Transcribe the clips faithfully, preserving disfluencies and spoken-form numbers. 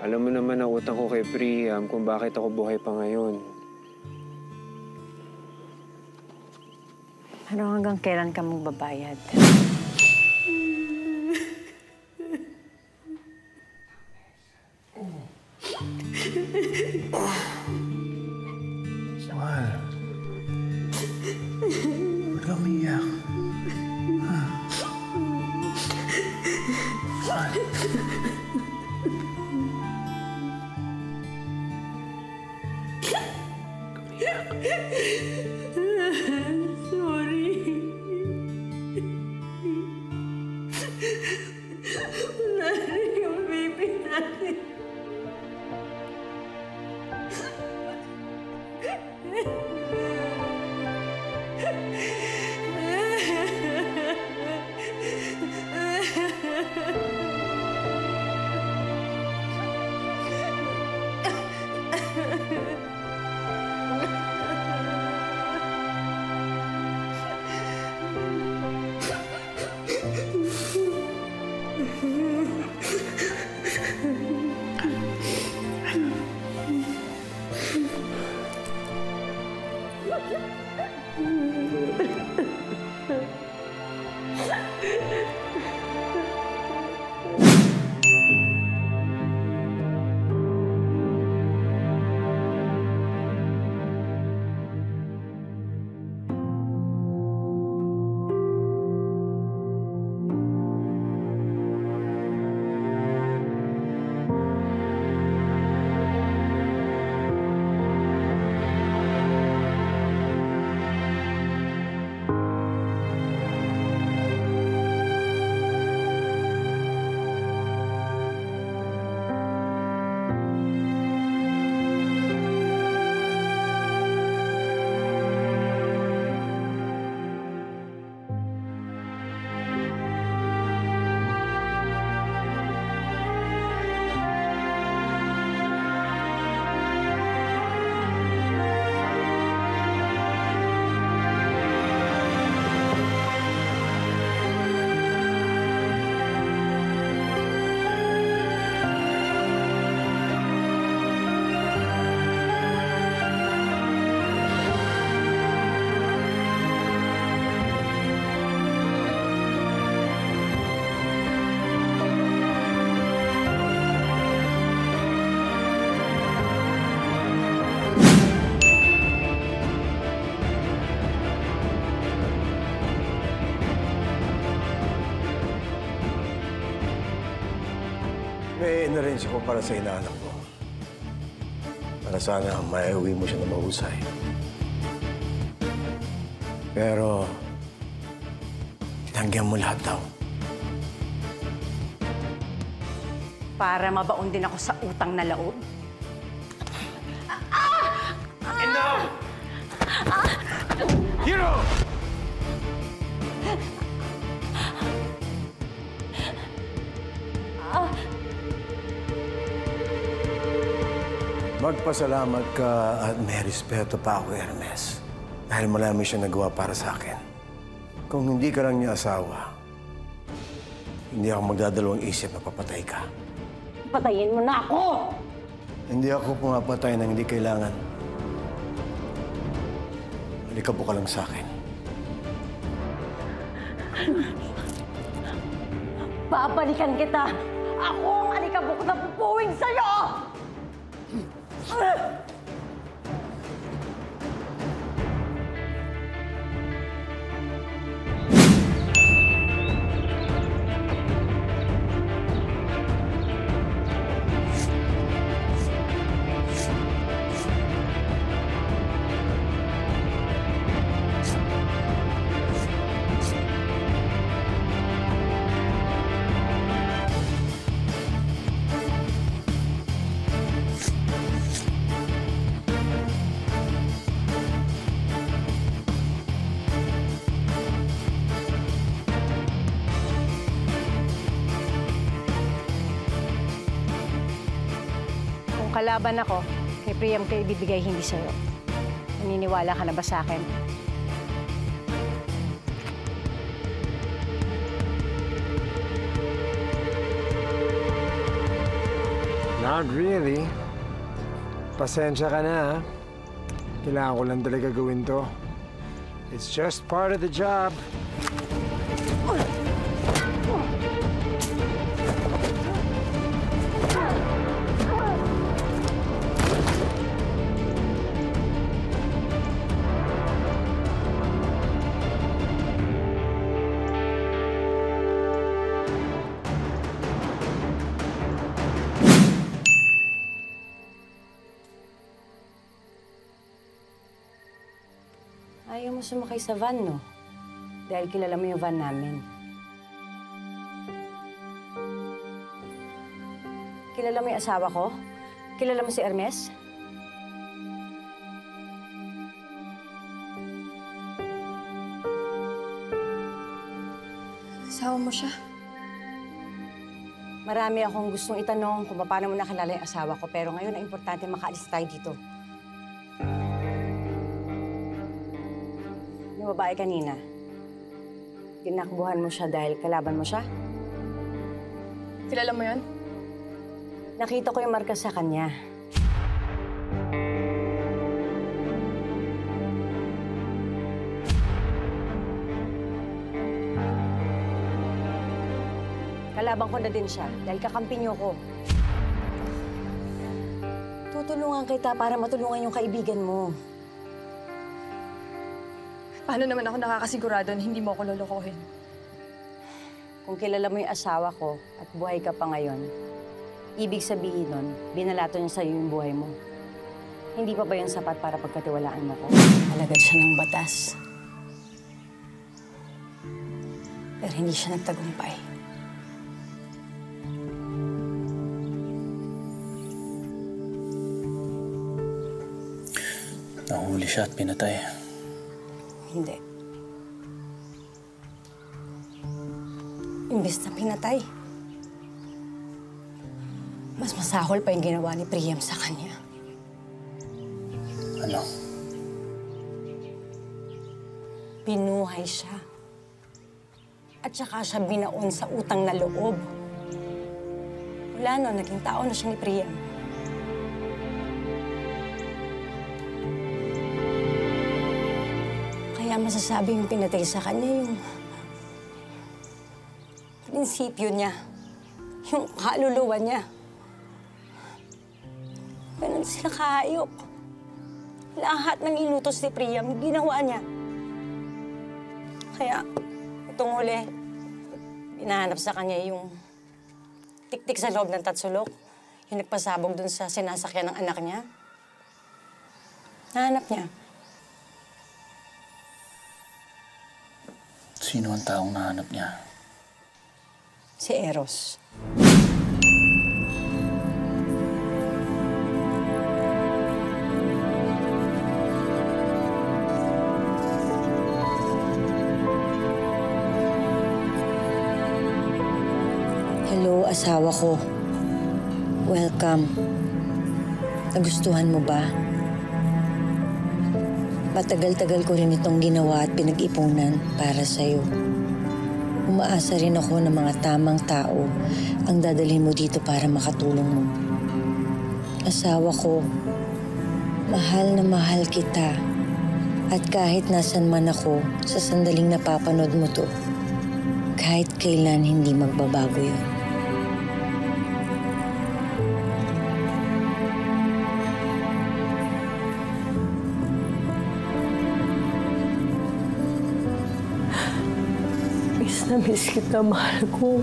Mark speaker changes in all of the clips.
Speaker 1: Alam mo naman ang utang ko kay Priam kung bakit ako buhay pa ngayon.
Speaker 2: Ano hanggang kailan ka magbabayad?
Speaker 3: Mahal. Huwag ka umiyak. Mahal.
Speaker 4: Sorry. Wala rin yung baby natin.
Speaker 3: May inarrange ko para sa inaanak ko. Para sana maiuwi mo siya na mahusay. Pero, tinanggihan mo lahat daw.
Speaker 2: Para mabaon din ako sa utang na loob?
Speaker 3: Enough! Juno! Magpasalamat ka at may respeto pa ako, Hermes. Dahil marami siya nagawa para sa akin. Kung hindi ka lang niya asawa, hindi ako magdadalawang isip na papatay ka.
Speaker 2: Patayin mo na ako!
Speaker 3: Hindi ako pumapatay nang hindi kailangan. Halika po ka lang sa akin.
Speaker 2: Babalikan kita! Ako ang alikabok na pupuwing sa'yo! Kalaban ako, kay Priam kayo ibibigay, hindi sa'yo. Naniniwala ka na ba sa akin?
Speaker 5: Not really. Pasensya ka na, ha? Kailangan ko lang talaga gawin to. It's just part of the job.
Speaker 2: Ayaw mo sumakay sa van, no? Dahil kilala mo yung van namin. Kilala mo yung asawa ko? Kilala mo si Hermes?
Speaker 6: Asawa mo siya?
Speaker 2: Marami akong gustong itanong kung paano mo nakilala yung asawa ko, pero ngayon ang importante makaalis tayo dito. Yung babae kanina, tinakbuhan mo siya dahil kalaban mo siya?
Speaker 6: Kilala mo yun?
Speaker 2: Nakita ko yung marka sa kanya. Kalaban ko na din siya dahil kakampi niyo ko. Tutulungan kita para matulungan yung kaibigan mo.
Speaker 6: Paano naman ako nakakasigurado na hindi mo ako lolokohin?
Speaker 2: Kung kilala mo yung asawa ko at buhay ka pa ngayon, ibig sabihin nun, binalato niya sa'yo yung buhay mo. Hindi pa ba yun sapat para pagkatiwalaan mo ko? Alagad siya ng batas. Pero hindi siya nagtagumpay.
Speaker 7: Nahuli siya at pinatay.
Speaker 2: Hindi. Imbes na pinatay, mas masahol pa yung ginawa ni Priam sa kanya.
Speaker 7: Ano?
Speaker 2: Binuhay siya. At saka siya binaon sa utang na loob. Wala no, naging tao na siya ni Priam. Kaya masasabi yung pinatay sa kanya yung prinsipyo niya, yung kaluluwa niya. Ganun sila kahayop. Lahat ng inutos ni Priam, ginawa niya. Kaya, itong huli, pinahanap sa kanya yung tiktik sa loob ng tatsulok, yung nagpasabog dun sa sinasakyan ng anak niya. Nahanap niya.
Speaker 7: Sino ang taong nahanap niya?
Speaker 2: Si Eros. Hello, asawa ko. Welcome. Nagustuhan mo ba? Matagal-tagal ko rin itong ginawa at pinag-ipunan para sa'yo. Umaasa rin ako ng mga tamang tao ang dadalhin mo dito para makatulong mo. Asawa ko, mahal na mahal kita. At kahit nasan man ako, sa sandaling napapanood mo to, kahit kailan hindi magbabago yun.
Speaker 4: Miss na miss kita, mahal ko.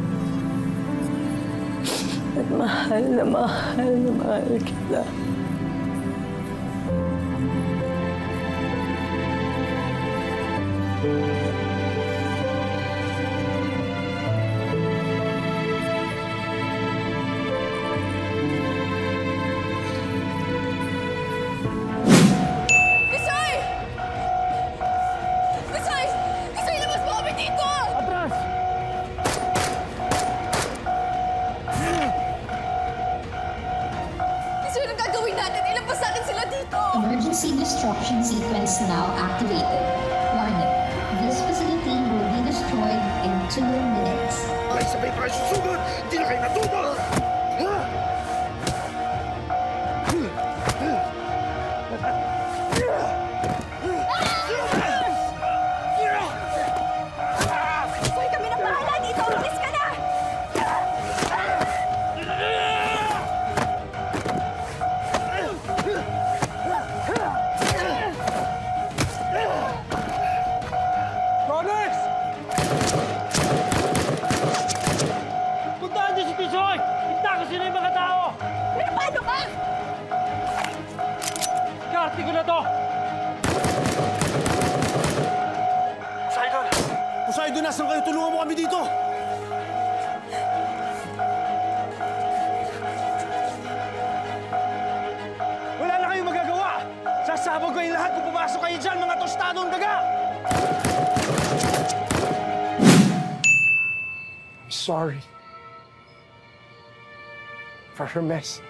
Speaker 4: At mahal na mahal na mahal kita.
Speaker 8: Emergency destruction sequence now activated. Warning, this facility will be destroyed in two minutes.
Speaker 3: May sabay pa kayo susugod! Hindi na kayo natuto! Ha? Nasaan kayo? Tulungan mo kami dito!
Speaker 5: Wala na kayong magagawa! Sasabog kayo lahat kung pumasok kayo dyan, mga tostadong daga! I'm sorry for her mess.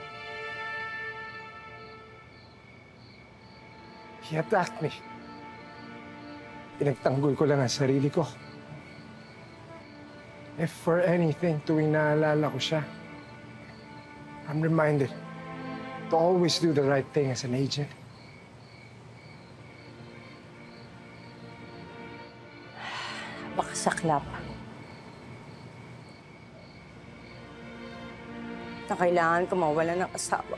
Speaker 5: He attacked me. Pinagtanggol ko lang ang sarili ko. If for anything, tuwing naalala ko siya, I'm reminded to always do the right thing as an agent.
Speaker 2: Baka saklap. Na kailangan ko mawala ng asawa.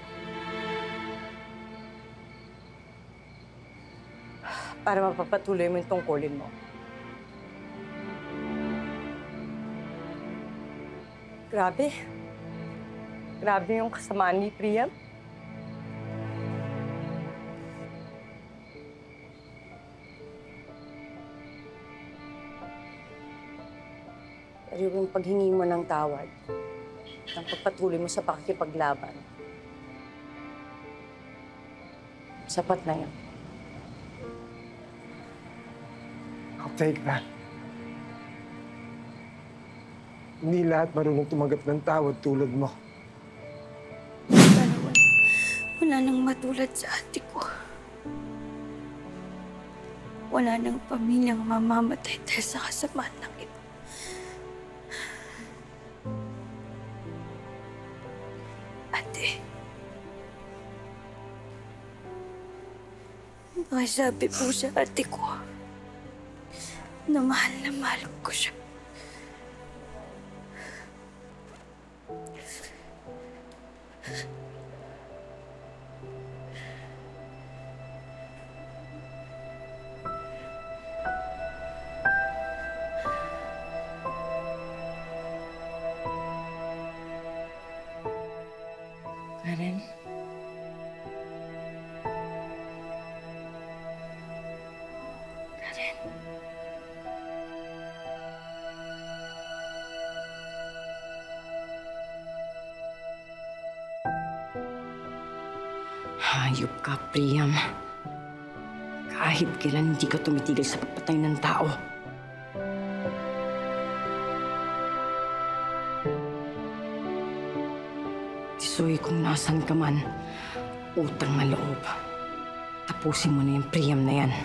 Speaker 2: Para mapapatuloy mo yung tungkulin mo. Grabe. Grabe yung kasamaan ni Priam. Pero yung paghingi mo ng tawad, ng pagpatuloy mo sa pakikipaglaban, sapat na yun.
Speaker 5: I'll take that. Hindi lahat marunong tumanggap ng tawad tulad mo.
Speaker 4: Sana wala, wala nang matulad sa ate ko. Wala nang pamilyang mamamatay dahil sa kasamaan ng iba. Ate, nakisabi po sa ate ko na mahal na mahal ko siya.
Speaker 2: Karen? Karen? Hayop ka, Priam. Kahit kailan hindi ka tumitigil sa pagpatay ng tao. Tisoy, kung nasan ka man, utang na loob. Tapusin mo na yung Priam na yan.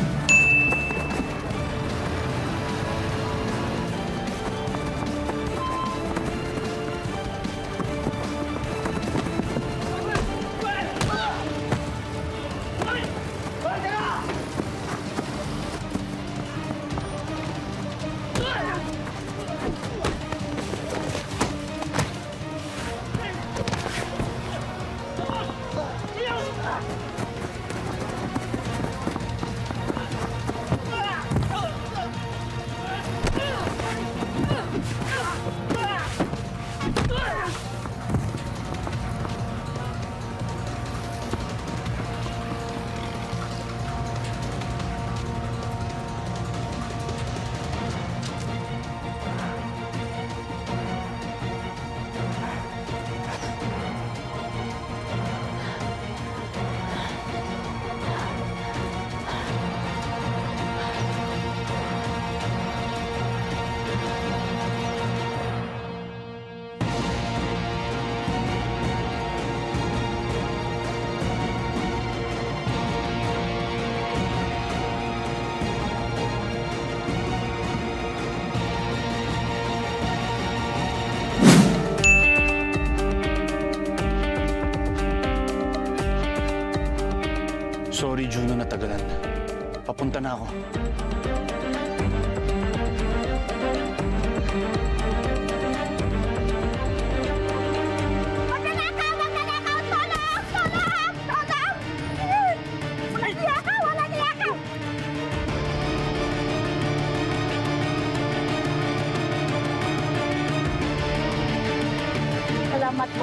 Speaker 7: Sorry, Juno, natagalan. Papunta na ako.
Speaker 4: Magnanakaw! Magnanakaw! Tulong! Tulong! Tulong! Walang niyakaw! Walang niyakaw! Salamat po.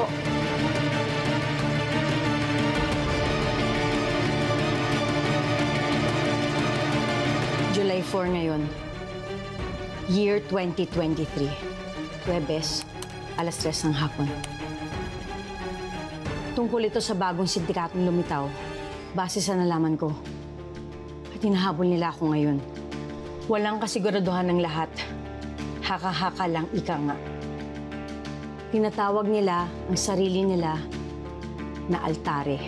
Speaker 2: July four ngayon. Year twenty twenty-three. Huwebes, alas tres ng hapon. Tungkol ito sa bagong sindikatong lumitaw, base sa nalaman ko. At hinahabol nila ako ngayon. Walang kasiguraduhan ng lahat. Haka-haka lang ika nga. Tinatawag nila ang sarili nila na altare.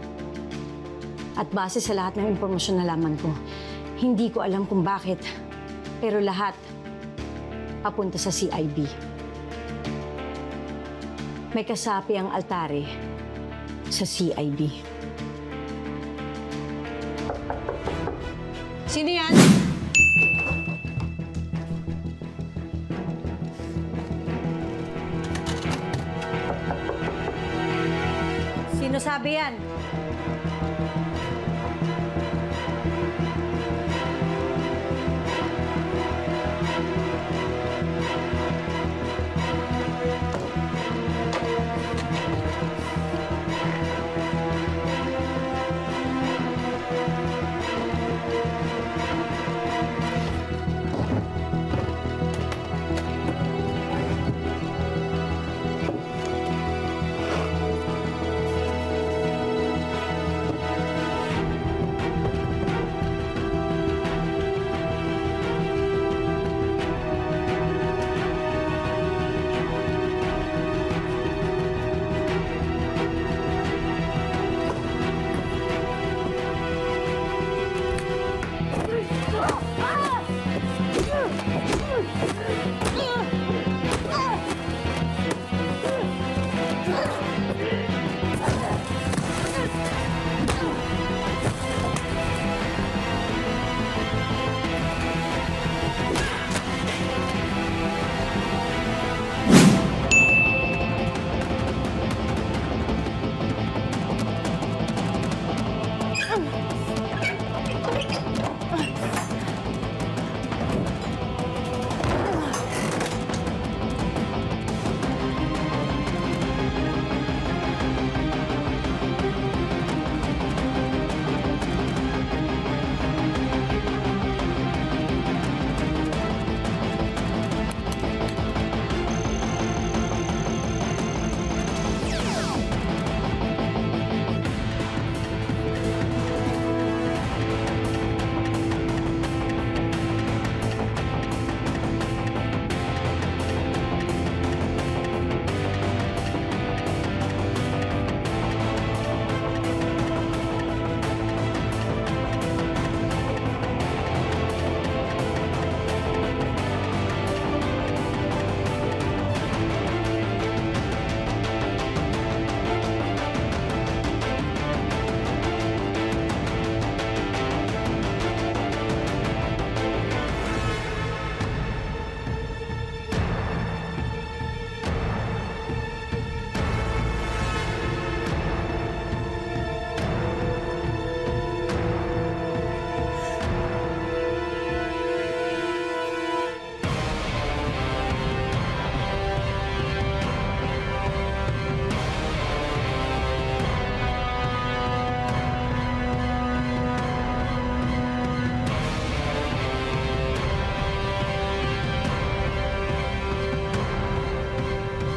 Speaker 2: At base sa lahat ng impormasyon na nalaman ko, hindi ko alam kung bakit, pero lahat papunta sa C I B. May kasapi ang altare sa C I B. Sino yan? Sino sabi yan?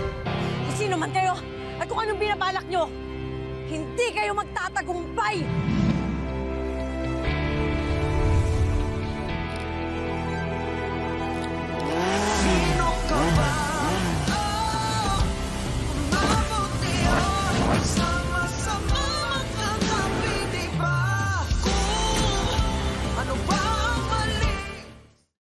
Speaker 9: Sino man kayo at kung anong binabalak nyo, hindi kayo magtatagumpay!